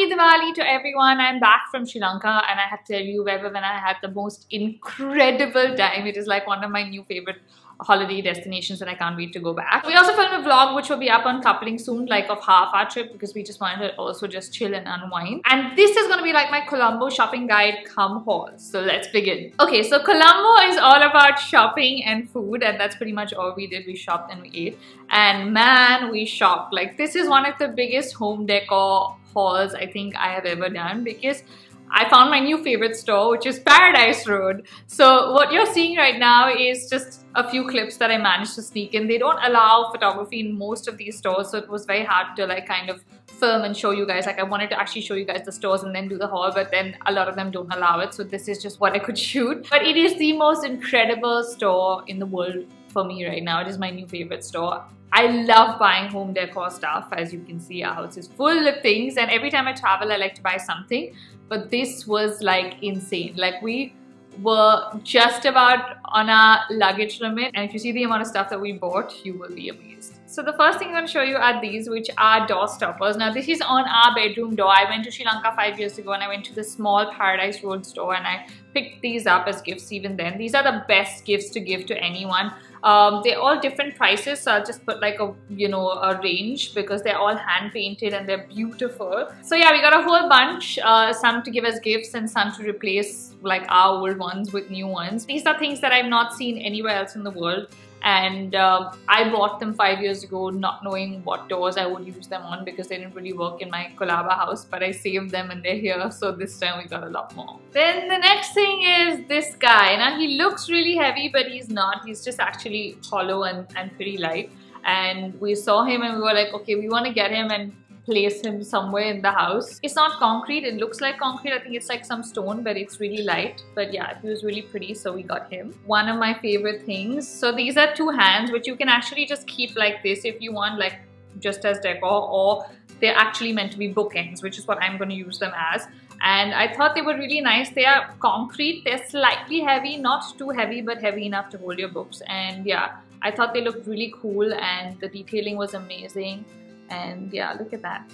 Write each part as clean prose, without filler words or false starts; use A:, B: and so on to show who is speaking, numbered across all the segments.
A: Happy Diwali to everyone. I'm back from Sri Lanka and I have to tell you, wherever when I had the most incredible time. It is like one of my new favorite holiday destinations and I can't wait to go back. We also filmed a vlog which will be up on Coupling soon, like of half our trip, because we just wanted to also just chill and unwind. And this is going to be like my Colombo shopping guide come haul. So let's begin. Okay, so Colombo is all about shopping and food, and that's pretty much all we did. We shopped and we ate, and man, we shopped. Like, this is one of the biggest home decor hauls I think I have ever done, because I found my new favorite store, which is Paradise Road. So what you're seeing right now is just a few clips that I managed to sneak in. They don't allow photography in most of these stores, so it was very hard to like kind of film and show you guys. Like, I wanted to actually show you guys the stores and then do the haul, but then a lot of them don't allow it, so this is just what I could shoot. But it is the most incredible store in the world for me right now. It is my new favorite store. I love buying home decor stuff. As you can see, our house is full of things, and every time I travel I like to buy something. But this was like insane. Like, we were just about on our luggage limit, and if you see the amount of stuff that we bought, you will be amazed. So the first thing I'm going to show you are these, which are door stoppers. Now this is on our bedroom door. I went to Sri Lanka 5 years ago and I went to the small Paradise Road store and I picked these up as gifts even then. These are the best gifts to give to anyone. They're all different prices, so I'll just put like a, you know, a range, because they're all hand painted and they're beautiful. So yeah, we got a whole bunch, some to give as gifts and some to replace like our old ones with new ones. These are things that I've not seen anywhere else in the world, and I bought them 5 years ago not knowing what doors I would use them on, because they didn't really work in my Colaba house, but I saved them and they're here, so this time we got a lot more. Then the next thing is this guy. Now he looks really heavy, but he's not. He's just actually hollow and pretty light, and we saw him and we were like, okay, we want to get him and place him somewhere in the house. It's not concrete, it looks like concrete. I think it's like some stone, but it's really light. But yeah, he was really pretty, so we got him. One of my favorite things. So these are two hands, which you can actually just keep like this if you want, like just as decor, or they're actually meant to be bookends, which is what I'm going to use them as. And I thought they were really nice. They are concrete, they're slightly heavy, not too heavy, but heavy enough to hold your books. And yeah, I thought they looked really cool and the detailing was amazing. And yeah, look at that.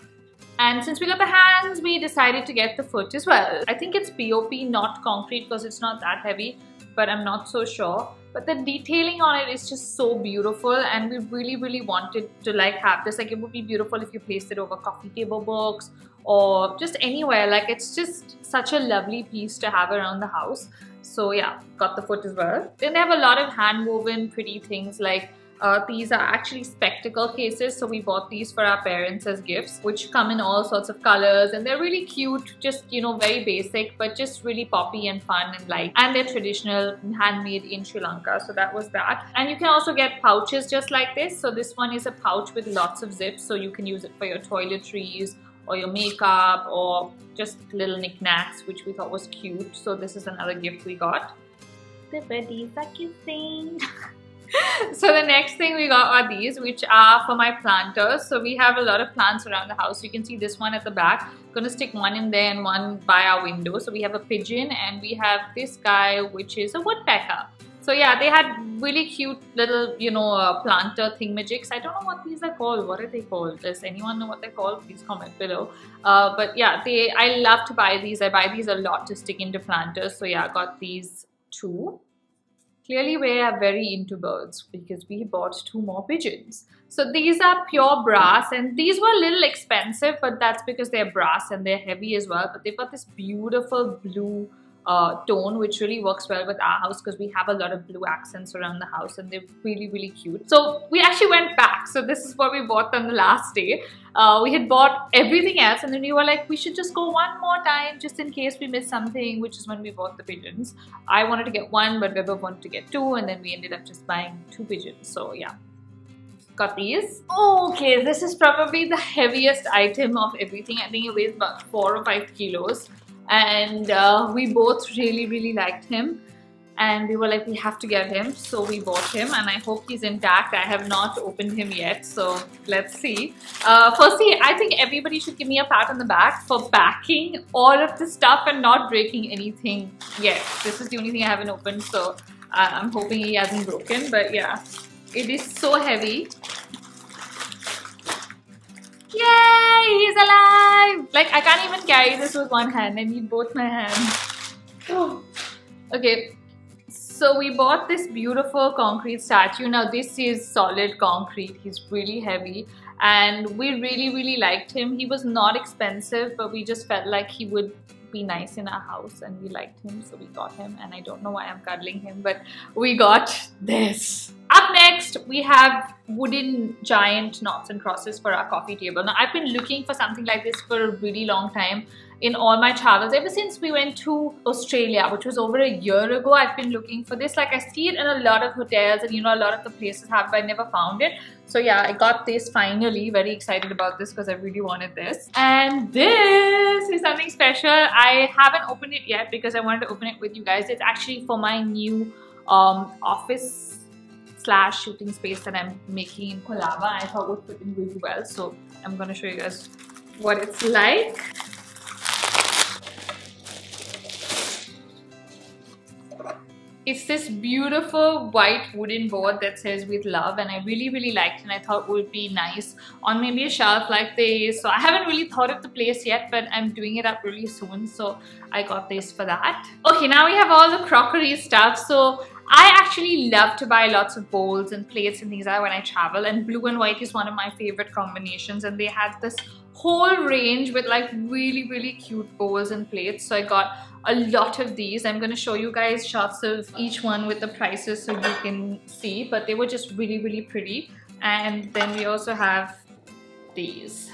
A: And since we got the hands, we decided to get the foot as well. I think it's POP, not concrete, because it's not that heavy, but I'm not so sure. But the detailing on it is just so beautiful, and we really wanted to like have this. Like, it would be beautiful if you placed it over coffee table books or just anywhere. Like, it's just such a lovely piece to have around the house. So yeah, got the foot as well. Then they have a lot of hand woven pretty things, like these are actually spectacle cases, so we bought these for our parents as gifts, which come in all sorts of colors, and they're really cute, just, you know, very basic, but just really poppy and fun and light, and they're traditional, handmade in Sri Lanka. So that was that. And you can also get pouches just like this. So this one is a pouch with lots of zips, so you can use it for your toiletries or your makeup or just little knickknacks, which we thought was cute. So this is another gift we got. The buddies are kissing. So the next thing we got are these, which are for my planters. So we have a lot of plants around the house. You can see this one at the back. I'm gonna stick one in there and one by our window. So we have a pigeon and we have this guy, which is a woodpecker. So yeah, they had really cute little, you know, planter thingamajigs. I don't know what these are called. What are they called? Does anyone know what they're called? Please comment below. But yeah, I love to buy these. I buy these a lot to stick into planters. So yeah, I got these two. Clearly we are very into birds, because we bought 2 more pigeons. So these are pure brass, and these were a little expensive, but that's because they're brass and they're heavy as well. But they've got this beautiful blue tone, which really works well with our house, because we have a lot of blue accents around the house, and they're really cute. So we actually went back. So this is what we bought on the last day. We had bought everything else, and then we were like, we should just go one more time just in case we missed something, which is when we bought the pigeons. I wanted to get 1, but Weber wanted to get 2, and then we ended up just buying 2 pigeons. So yeah, got these. Okay, this is probably the heaviest item of everything. I think it weighs about 4 or 5 kilos. And we both really liked him, and we were like, we have to get him, so we bought him, and I hope he's intact. I have not opened him yet, so let's see. Firstly, I think everybody should give me a pat on the back for packing all of the stuff and not breaking anything yet. This is the only thing I haven't opened, so I'm hoping he hasn't broken. But yeah, it is so heavy. Yay! He's alive! Like, I can't even carry this with one hand. I need both my hands. Okay. So we bought this beautiful concrete statue. Now this is solid concrete. He's really heavy. And we really liked him. He was not expensive, but we just felt like he would be nice in our house and we liked him, so we got him. And I don't know why I'm cuddling him, but we got this. Up next, we have wooden giant knots and crosses for our coffee table. Now, I've been looking for something like this for a really long time in all my travels. Ever since we went to Australia, which was over a year ago, I've been looking for this. Like, I see it in a lot of hotels and, you know, a lot of the places have, but I never found it. So yeah, I got this finally. Very excited about this because I really wanted this. And this is something special. I haven't opened it yet because I wanted to open it with you guys. It's actually for my new office / shooting space that I'm making in Colaba. I thought would fit in really well. So I'm going to show you guys what it's like. It's this beautiful white wooden board that says with love, and I really liked it, and I thought it would be nice on maybe a shelf like this. So I haven't really thought of the place yet, but I'm doing it up really soon, so I got this for that. Okay, now we have all the crockery stuff. So I actually love to buy lots of bowls and plates and things like that when I travel, and blue and white is one of my favorite combinations, and they had this whole range with like really cute bowls and plates. So I got a lot of these. I'm going to show you guys shots of each one with the prices so you can see, but they were just really pretty. And then we also have these.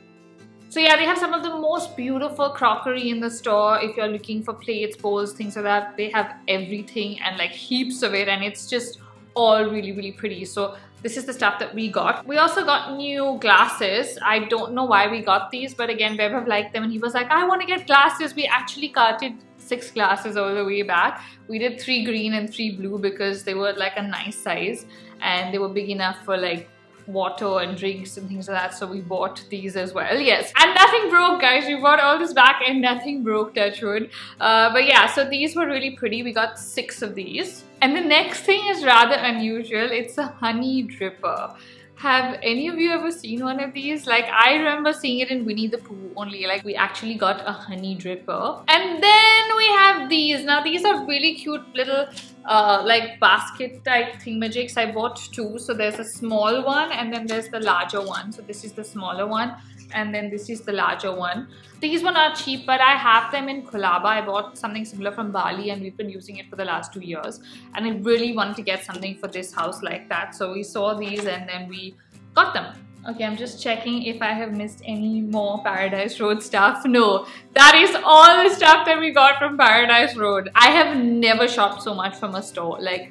A: So yeah, they have some of the most beautiful crockery in the store. If you're looking for plates, bowls, things like that, they have everything and like heaps of it, and it's just all really pretty. So this is the stuff that we got. We also got new glasses. I don't know why we got these, but again, Vaibhav liked them and he was like, I want to get glasses. We actually carted 6 glasses all the way back. We did 3 green and 3 blue because they were like a nice size and they were big enough for like water and drinks and things like that, so we bought these as well. Yes, and nothing broke, guys. We bought all this back and nothing broke, touch wood. But yeah, so these were really pretty. We got 6 of these. And the next thing is rather unusual. It's a honey dripper. Have any of you ever seen one of these? Like, I remember seeing it in Winnie the Pooh only. Like, we actually got a honey dripper. And then we have these. Now, these are really cute little like basket type thingamajigs. I bought 2. So there's a small one and then there's the larger one. So this is the smaller one and then this is the larger one. These were not cheap, but I have them in Colaba. I bought something similar from Bali and we've been using it for the last 2 years. And I really wanted to get something for this house like that. So we saw these and then we got them. Okay, I'm just checking if I have missed any more Paradise Road stuff. No, that is all the stuff that we got from Paradise Road. I have never shopped so much from a store. Like,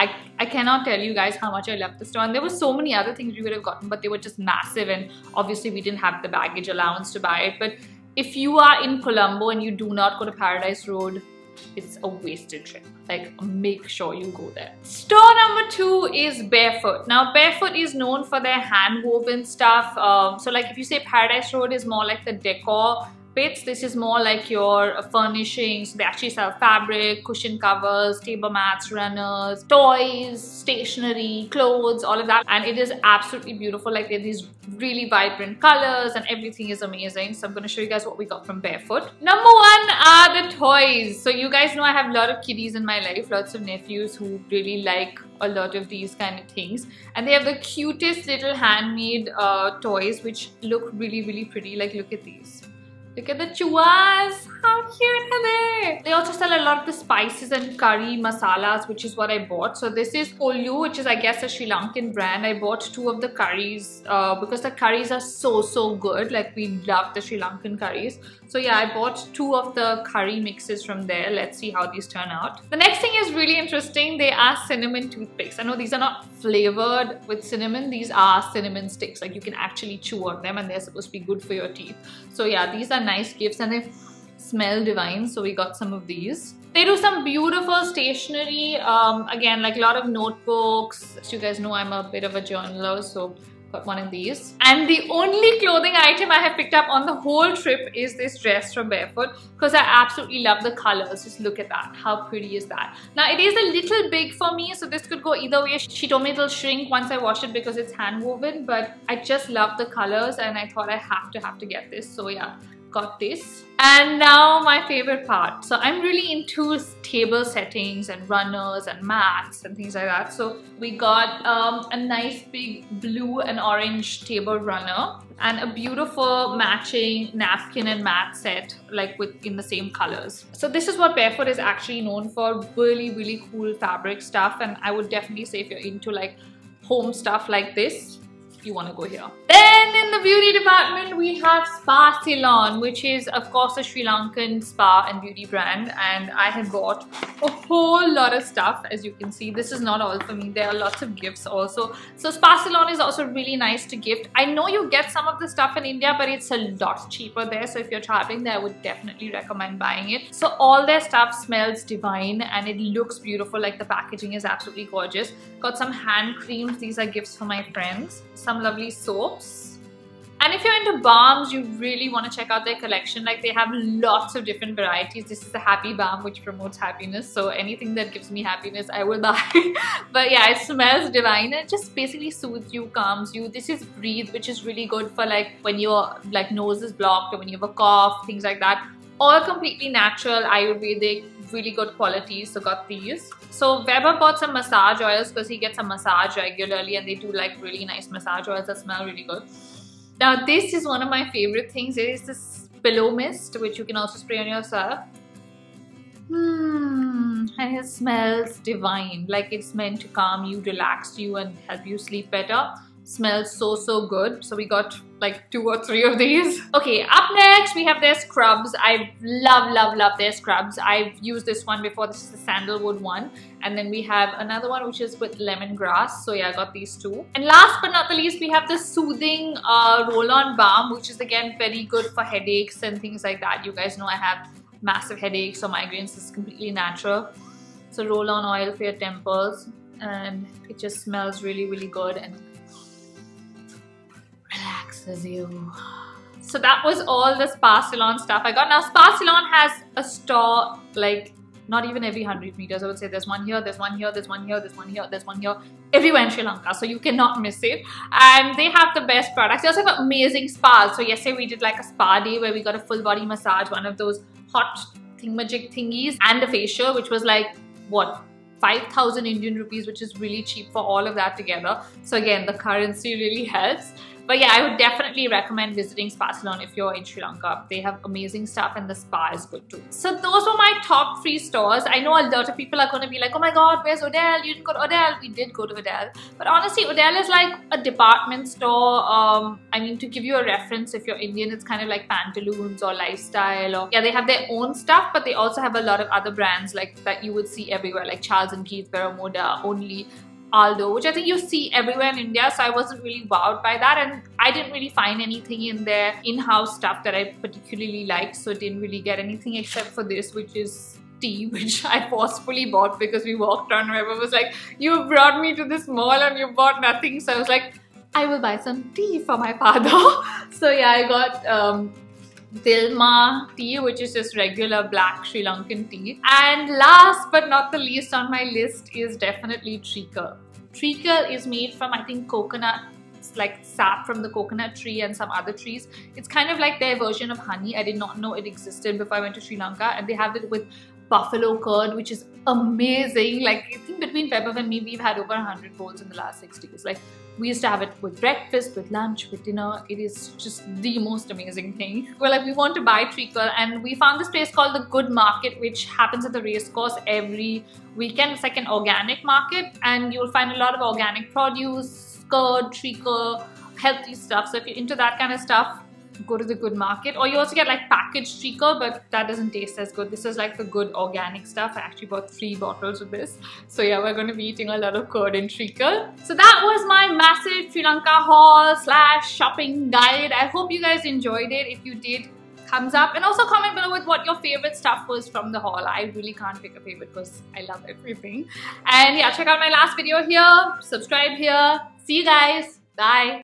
A: I cannot tell you guys how much I love the store. And there were so many other things we would have gotten, but they were just massive. And obviously we didn't have the baggage allowance to buy it. But if you are in Colombo and you do not go to Paradise Road, it's a wasted trip. Like, make sure you go there. Store number 2 is Barefoot. Now, Barefoot is known for their hand-woven stuff. So like if you say Paradise Road is more like the decor bits, this is more like your furnishings. They actually sell fabric, cushion covers, table mats, runners, toys, stationery, clothes, all of that. And it is absolutely beautiful. Like, they're these really vibrant colors and everything is amazing. So I'm going to show you guys what we got from Barefoot. Number 1 are the toys. So you guys know I have a lot of kiddies in my life, lots of nephews who really like a lot of these kind of things. And they have the cutest little handmade toys which look really pretty. Like, look at these. Look at the chuas. How cute are they? They also sell a lot of the spices and curry masalas, which is what I bought. So this is Kolyu, which is, I guess, a Sri Lankan brand. I bought 2 of the curries because the curries are so good. Like, we love the Sri Lankan curries. So yeah, I bought 2 of the curry mixes from there. Let's see how these turn out. The next thing is really interesting. They are cinnamon toothpicks. I know these are not flavored with cinnamon. These are cinnamon sticks. Like, you can actually chew on them and they're supposed to be good for your teeth. So yeah, these are nice gifts and they smell divine. So we got some of these. They do some beautiful stationery. Again, like a lot of notebooks. As you guys know, I'm a bit of a journaler. So Got one of these. And the only clothing item I have picked up on the whole trip is this dress from Barefoot because I absolutely love the colors. Just look at that. How pretty is that? Now it is a little big for me, so this could go either way. She told me it'll shrink once I wash it because it's hand woven, but I just love the colors and I thought I have to get this. So yeah, got this. And now my favorite part. So I'm really into table settings and runners and mats and things like that. So we got a nice big blue and orange table runner and a beautiful matching napkin and mat set, like in the same colors. So this is what Barefoot is actually known for. Really cool fabric stuff, and I would definitely say if you're into like home stuff like this, you want to go here. Then in the beauty department we have Spa Ceylon, which is of course a Sri Lankan spa and beauty brand, and I had bought a whole lot of stuff. As you can see, this is not all for me, there are lots of gifts also. So Spa Ceylon is also really nice to gift. I know you get some of the stuff in India, but it's a lot cheaper there, so if you're traveling there I would definitely recommend buying it. So all their stuff smells divine and it looks beautiful, like the packaging is absolutely gorgeous. Got some hand creams, these are gifts for my friends. Some lovely soaps, and if you're into balms, you really want to check out their collection. Like they have lots of different varieties. This is the happy balm which promotes happiness, so anything that gives me happiness I will buy. But yeah, it smells divine and it just basically soothes you, calms you. This is Breathe, which is really good for like when your like nose is blocked or when you have a cough, things like that. All completely natural, Ayurvedic, really good quality. So got these. So Weber bought some massage oils because he gets a massage regularly and they do like really nice massage oils that smell really good. Now this is one of my favorite things. It is this pillow mist which you can also spray on yourself. And it smells divine. Like it's meant to calm you, relax you and help you sleep better. Smells so good. So we got like 2 or 3 of these. Okay, up next we have their scrubs. I love their scrubs. I've used this one before. This is the sandalwood one, and then we have another one which is with lemongrass. So yeah, I got these 2. And last but not the least, we have the soothing roll-on balm, which is again very good for headaches and things like that. You guys know I have massive headaches or migraines. It's completely natural. So roll-on oil for your temples, and it just smells really good and relaxes you. So that was all the Spa Ceylon stuff I got. Now Spa Ceylon has a store like not even every 100 meters. I would say there's one here, there's one here, there's one here, there's one here, there's one here, everywhere in Sri Lanka, so you cannot miss it. And they have the best products. They also have amazing spas. So yesterday we did like a spa day where we got a full body massage, one of those hot thingamajig thingies, and a facial, which was like what, 5,000 Indian rupees, which is really cheap for all of that together. So again, the currency really helps. But yeah, I would definitely recommend visiting Spa Ceylon if you're in Sri Lanka. They have amazing stuff and the spa is good too. So those were my top 3 stores. I know a lot of people are going to be like, oh my god, where's Odell? You didn't go to Odell. We did go to Odell. But honestly, Odell is like a department store. I mean, to give you a reference, if you're Indian, it's kind of like Pantaloons or Lifestyle. Or yeah, they have their own stuff, but they also have a lot of other brands like that you would see everywhere, like Charles & Keith, Vero Moda, Only, Aldo, which I think you see everywhere in India. So I wasn't really wowed by that, and I didn't really find anything in their in-house stuff that I particularly liked. So didn't really get anything except for this, which is tea, which I forcefully bought because we walked on. Whoever was like, you brought me to this mall and you bought nothing. So I was like, I will buy some tea for my father. So yeah, I got Dilma tea, which is just regular black Sri Lankan tea. And last but not the least on my list is definitely treacle. Treacle is made from, I think, coconut, like sap from the coconut tree and some other trees. It's kind of like their version of honey. I did not know it existed before I went to Sri Lanka, and they have it with buffalo curd, which is amazing. Like I think between Vaibhav and me, we've had over 100 bowls in the last 6 days. Like we used to have it with breakfast, with lunch, with dinner. It is just the most amazing thing. We're like, we want to buy treacle, and we found this place called the Good Market, which happens at the race course every weekend. It's like an organic market, and you'll find a lot of organic produce, curd, treacle, healthy stuff. So if you're into that kind of stuff, go to the Good Market. Or you also get like packaged treacle, but that doesn't taste as good. This is like the good organic stuff. I actually bought 3 bottles of this. So yeah, we're going to be eating a lot of curd and treacle. So that was my massive Sri Lanka haul / shopping guide. I hope you guys enjoyed it. If you did, thumbs up, and also comment below with what your favorite stuff was from the haul. I really can't pick a favorite because I love everything. And yeah, check out my last video here, subscribe here. See you guys. Bye.